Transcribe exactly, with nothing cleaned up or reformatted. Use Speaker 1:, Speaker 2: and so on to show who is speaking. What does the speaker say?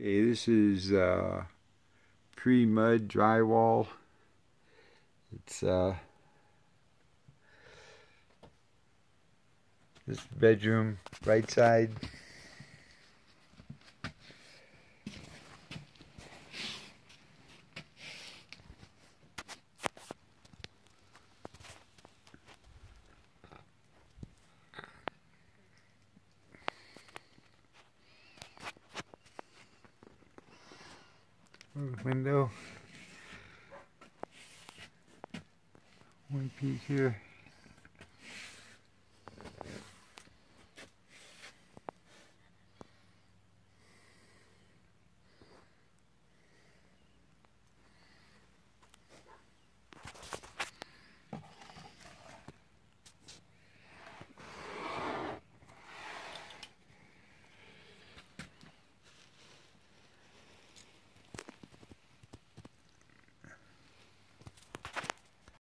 Speaker 1: Okay, this is uh, pre-mud drywall. It's uh, this bedroom, right side. Window. One peek here.